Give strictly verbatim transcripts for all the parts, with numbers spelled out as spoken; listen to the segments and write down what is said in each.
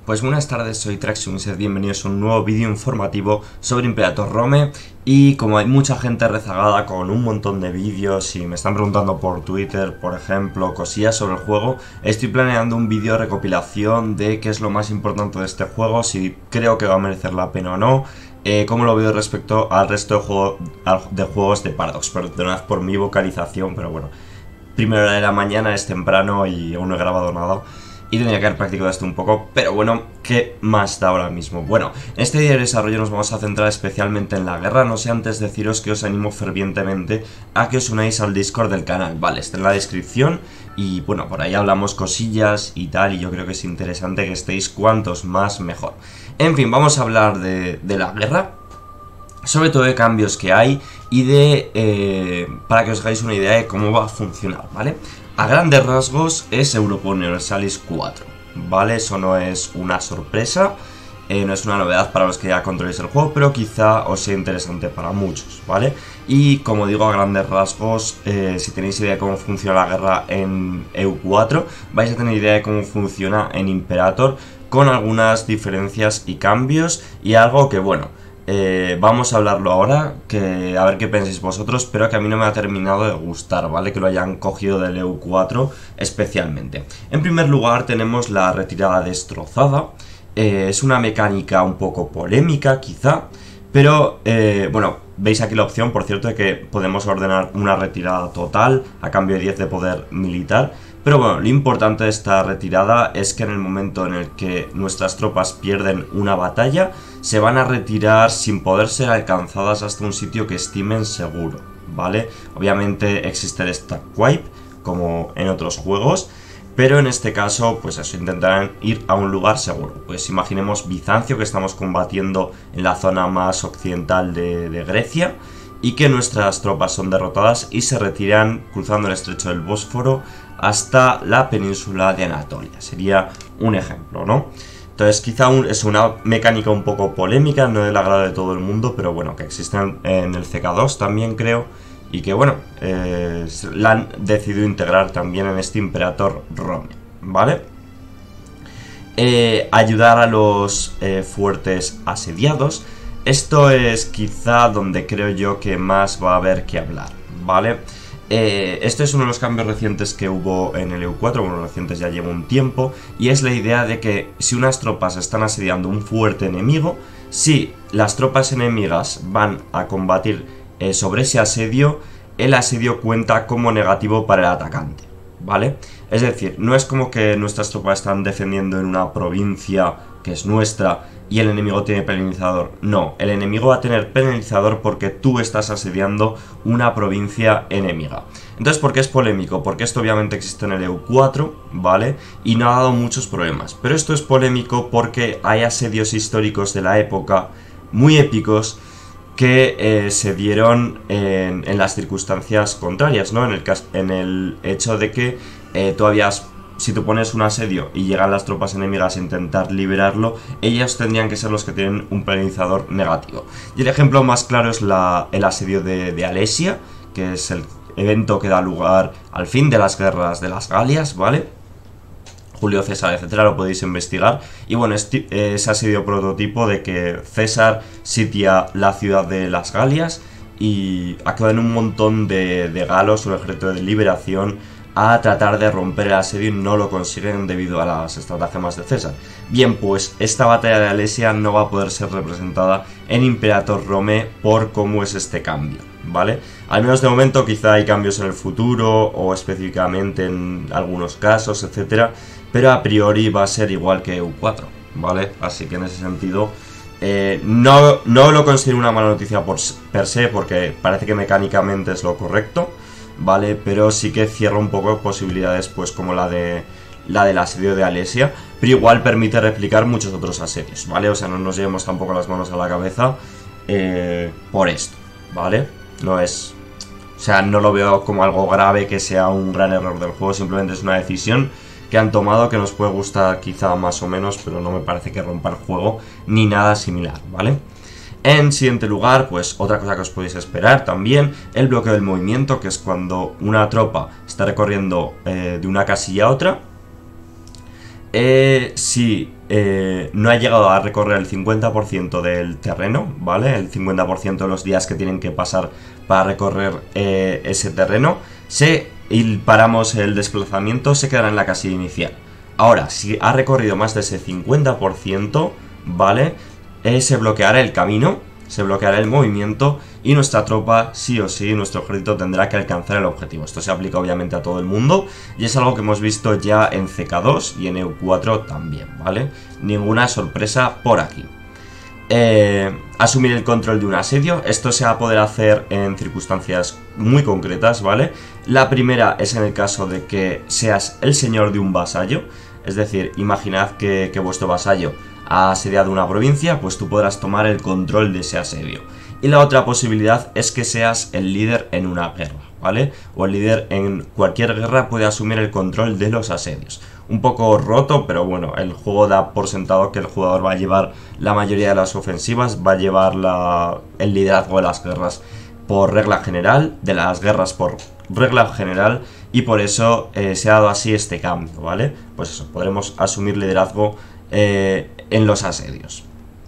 Pues buenas tardes, soy Traxium y sed bienvenidos a un nuevo vídeo informativo sobre Imperator Rome. Y como hay mucha gente rezagada con un montón de vídeos y me están preguntando por Twitter, por ejemplo, cosillas sobre el juego, estoy planeando un vídeo de recopilación de qué es lo más importante de este juego, si creo que va a merecer la pena o no, eh, cómo lo veo respecto al resto de, juego, de juegos de Paradox. Perdonad por mi vocalización, pero bueno, primera hora de la mañana, es temprano y aún no he grabado nada. Y tenía que haber practicado esto un poco, pero bueno, ¿qué más da ahora mismo? Bueno, en este día de desarrollo nos vamos a centrar especialmente en la guerra. No sé antes deciros que os animo fervientemente a que os unáis al Discord del canal, vale, está en la descripción. Y bueno, por ahí hablamos cosillas y tal, y yo creo que es interesante que estéis cuantos más mejor. En fin, vamos a hablar de, de la guerra, sobre todo de cambios que hay y de, eh, para que os hagáis una idea de cómo va a funcionar, ¿vale? A grandes rasgos es Europa Universalis cuatro, ¿vale? Eso no es una sorpresa, eh, no es una novedad para los que ya controléis el juego, pero quizá os sea interesante para muchos, ¿vale? Y como digo, a grandes rasgos, eh, si tenéis idea de cómo funciona la guerra en E U cuatro, vais a tener idea de cómo funciona en Imperator, con algunas diferencias y cambios, y algo que, bueno, Eh, vamos a hablarlo ahora, que a ver qué pensáis vosotros, pero que a mí no me ha terminado de gustar, ¿vale? Que lo hayan cogido del E U cuatro especialmente. En primer lugar tenemos la retirada destrozada. Eh, es una mecánica un poco polémica, quizá, pero, eh, bueno, veis aquí la opción, por cierto, de que podemos ordenar una retirada total a cambio de diez de poder militar. Pero bueno, lo importante de esta retirada es que en el momento en el que nuestras tropas pierden una batalla, se van a retirar sin poder ser alcanzadas hasta un sitio que estimen seguro, ¿vale? Obviamente existe el stack wipe, como en otros juegos, pero en este caso, pues eso, intentarán ir a un lugar seguro. Pues imaginemos Bizancio, que estamos combatiendo en la zona más occidental de, de Grecia, y que nuestras tropas son derrotadas y se retiran cruzando el estrecho del Bósforo hasta la península de Anatolia. Sería un ejemplo, ¿no? Entonces quizá un, es una mecánica un poco polémica, no del agrado de todo el mundo, pero bueno, que existe en, en el C K dos también creo, y que bueno, eh, la han decidido integrar también en este Imperator Rome, ¿vale? Eh, ayudar a los eh, fuertes asediados. Esto es quizá donde creo yo que más va a haber que hablar, ¿vale? Eh, este es uno de los cambios recientes que hubo en el E U cuatro, bueno, recientes ya lleva un tiempo, y es la idea de que si unas tropas están asediando un fuerte enemigo, si las tropas enemigas van a combatir eh, sobre ese asedio, el asedio cuenta como negativo para el atacante, ¿vale? Es decir, no es como que nuestras tropas están defendiendo en una provincia que es nuestra y el enemigo tiene penalizador. No, el enemigo va a tener penalizador porque tú estás asediando una provincia enemiga. Entonces, ¿por qué es polémico? Porque esto obviamente existe en el E U cuatro, ¿vale? Y no ha dado muchos problemas. Pero esto es polémico porque hay asedios históricos de la época muy épicos que eh, se dieron en, en las circunstancias contrarias, ¿no? En el, en el hecho de que eh, tú habías... Si tú pones un asedio y llegan las tropas enemigas a intentar liberarlo, ellas tendrían que ser los que tienen un penalizador negativo. Y el ejemplo más claro es la, el asedio de, de Alesia, que es el evento que da lugar al fin de las guerras de las Galias, ¿vale? Julio César, etcétera, lo podéis investigar. Y bueno, es ese asedio prototipo de que César sitia la ciudad de las Galias y acuden un montón de, de galos, un ejército de liberación, a tratar de romper el asedio y no lo consiguen debido a las estratagemas de César. Bien, pues esta batalla de Alesia no va a poder ser representada en Imperator Rome por cómo es este cambio, ¿vale? Al menos de momento, quizá hay cambios en el futuro o específicamente en algunos casos, etcétera, pero a priori va a ser igual que E U cuatro, ¿vale? Así que en ese sentido eh, no, no lo considero una mala noticia por, per se, porque parece que mecánicamente es lo correcto, ¿vale? Pero sí que cierra un poco posibilidades, pues como la de la del asedio de Alesia, pero igual permite replicar muchos otros asedios, ¿vale? O sea, no nos llevemos tampoco las manos a la cabeza eh, por esto, ¿vale? No es... O sea, no lo veo como algo grave que sea un gran error del juego, simplemente es una decisión que han tomado que nos puede gustar quizá más o menos, pero no me parece que rompa el juego ni nada similar, ¿vale? En siguiente lugar, pues otra cosa que os podéis esperar también, el bloqueo del movimiento, que es cuando una tropa está recorriendo eh, de una casilla a otra. Eh, si eh, no ha llegado a recorrer el cincuenta por ciento del terreno, ¿vale? El cincuenta por ciento de los días que tienen que pasar para recorrer eh, ese terreno, se, y paramos el desplazamiento, se quedará en la casilla inicial. Ahora, si ha recorrido más de ese cincuenta por ciento, ¿vale? Eh, se bloqueará el camino, se bloqueará el movimiento y nuestra tropa, sí o sí, nuestro ejército tendrá que alcanzar el objetivo. Esto se aplica obviamente a todo el mundo y es algo que hemos visto ya en C K dos y en E U cuatro también, ¿vale? Ninguna sorpresa por aquí. Eh, asumir el control de un asedio, esto se va a poder hacer en circunstancias muy concretas, ¿vale? La primera es en el caso de que seas el señor de un vasallo, es decir, imaginad que, que vuestro vasallo ha asediado una provincia, pues tú podrás tomar el control de ese asedio. Y la otra posibilidad es que seas el líder en una guerra, ¿vale? O el líder en cualquier guerra puede asumir el control de los asedios. Un poco roto, pero bueno, el juego da por sentado que el jugador va a llevar la mayoría de las ofensivas, va a llevar la, el liderazgo de las guerras por regla general, de las guerras por regla general, y por eso eh, se ha dado así este cambio, ¿vale? Pues eso, podremos asumir liderazgo eh, en los asedios.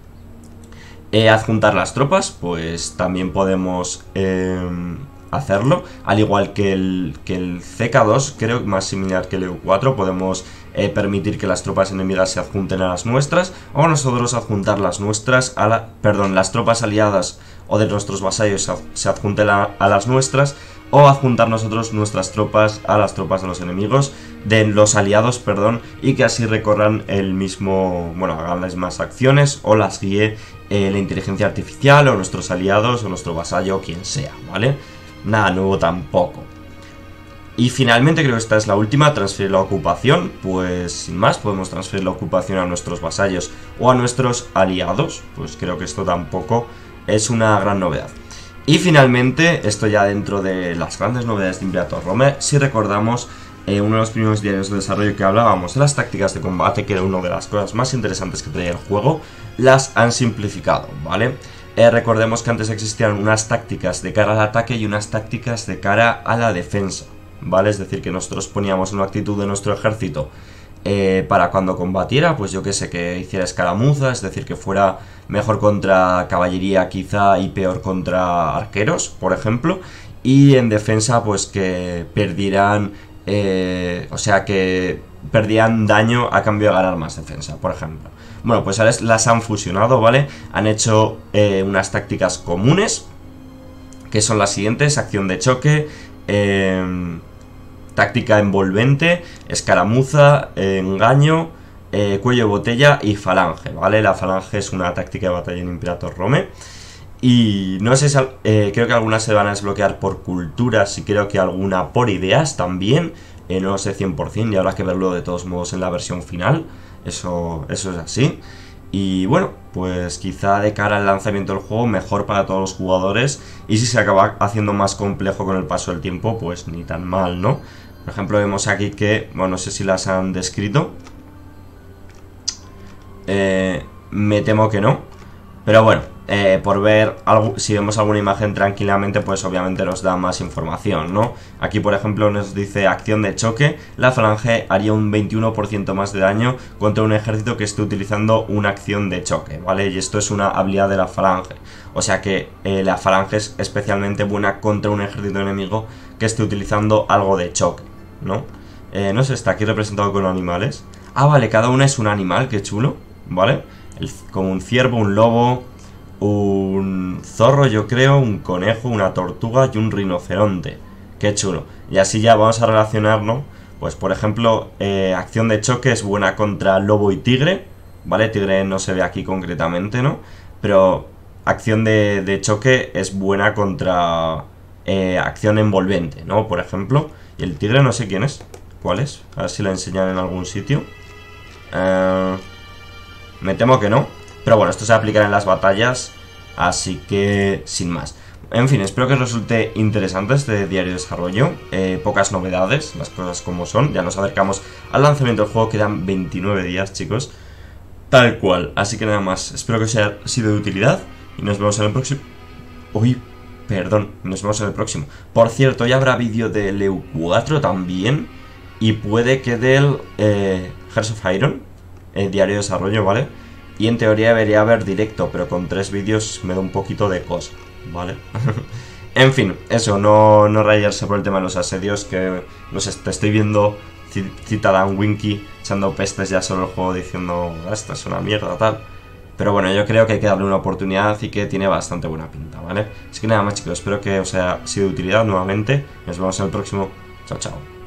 Eh, adjuntar las tropas, pues también podemos eh, hacerlo, al igual que el, que el C K dos, creo más similar que el E U cuatro, podemos eh, permitir que las tropas enemigas se adjunten a las nuestras, o nosotros adjuntar las nuestras a la, perdón, las tropas aliadas o de nuestros vasallos se adjunten a, a las nuestras, o adjuntar nosotros nuestras tropas a las tropas de los enemigos, de los aliados, perdón, y que así recorran el mismo, bueno, hagan las mismas acciones o las guíe eh, la inteligencia artificial o nuestros aliados o nuestro vasallo, quien sea, ¿vale? Nada nuevo tampoco. Y finalmente creo que esta es la última, transferir la ocupación, pues sin más podemos transferir la ocupación a nuestros vasallos o a nuestros aliados, pues creo que esto tampoco es una gran novedad. Y finalmente, esto ya dentro de las grandes novedades de Imperator Rome, si recordamos eh, uno de los primeros diarios de desarrollo que hablábamos de las tácticas de combate, que era una de las cosas más interesantes que traía el juego, las han simplificado, ¿vale? Eh, recordemos que antes existían unas tácticas de cara al ataque y unas tácticas de cara a la defensa, ¿vale? Es decir, que nosotros poníamos una actitud de nuestro ejército eh, para cuando combatiera, pues yo que sé, que hiciera escaramuza, es decir, que fuera mejor contra caballería quizá y peor contra arqueros, por ejemplo, y en defensa pues que perdieran, eh, o sea que perdían daño a cambio de ganar más defensa, por ejemplo. Bueno, pues ahora las han fusionado, ¿vale? Han hecho eh, unas tácticas comunes, que son las siguientes: acción de choque, eh, táctica envolvente, escaramuza, eh, engaño, eh, cuello de botella y falange, ¿vale? La falange es una táctica de batalla en Imperator Rome. Y no sé si, eh, creo que algunas se van a desbloquear por culturas y creo que alguna por ideas también. Eh, no lo sé cien por cien y habrá que verlo de todos modos en la versión final. Eso, eso es así. Y bueno, pues quizá de cara al lanzamiento del juego mejor para todos los jugadores. Y si se acaba haciendo más complejo con el paso del tiempo, pues ni tan mal, ¿no? Por ejemplo, vemos aquí que, bueno, no sé si las han descrito. Eh, me temo que no. Pero bueno, eh, por ver, algo, si vemos alguna imagen tranquilamente, pues obviamente nos da más información, ¿no? Aquí, por ejemplo, nos dice acción de choque. La falange haría un veintiuno por ciento más de daño contra un ejército que esté utilizando una acción de choque, ¿vale? Y esto es una habilidad de la falange. O sea que eh, la falange es especialmente buena contra un ejército enemigo que esté utilizando algo de choque, ¿no? Eh, no sé, está aquí representado con animales. Ah, vale, cada una es un animal, qué chulo, ¿vale? El, como un ciervo, un lobo, un zorro, yo creo, un conejo, una tortuga y un rinoceronte. Qué chulo. Y así ya vamos a relacionarlo. Pues por ejemplo, eh, acción de choque es buena contra lobo y tigre, ¿vale? Tigre no se ve aquí concretamente, ¿no? Pero acción de, de choque es buena contra eh, acción envolvente, ¿no? Por ejemplo. Y el tigre no sé quién es. ¿Cuál es? A ver si la enseñan en algún sitio. Eh... Me temo que no, pero bueno, esto se aplicará en las batallas, así que sin más. En fin, espero que os resulte interesante este diario de desarrollo. eh, Pocas novedades, las cosas como son. Ya nos acercamos al lanzamiento del juego, quedan veintinueve días, chicos. Tal cual, así que nada más. Espero que os haya sido de utilidad y nos vemos en el próximo. Uy, perdón, nos vemos en el próximo. Por cierto, ya habrá vídeo del E U cuatro también. Y puede que del eh, Hearts of Iron. eh, diario de desarrollo, ¿vale? Y en teoría debería haber directo, pero con tres vídeos me da un poquito de cosa, ¿vale? En fin, eso, no, no rayarse por el tema de los asedios, que no sé, te estoy viendo Citadel Winky echando pestes ya sobre el juego diciendo, esto es una mierda, tal. Pero bueno, yo creo que hay que darle una oportunidad y que tiene bastante buena pinta, ¿vale? Así que nada más, chicos, espero que os haya sido de utilidad nuevamente. Nos vemos en el próximo. Chao, chao.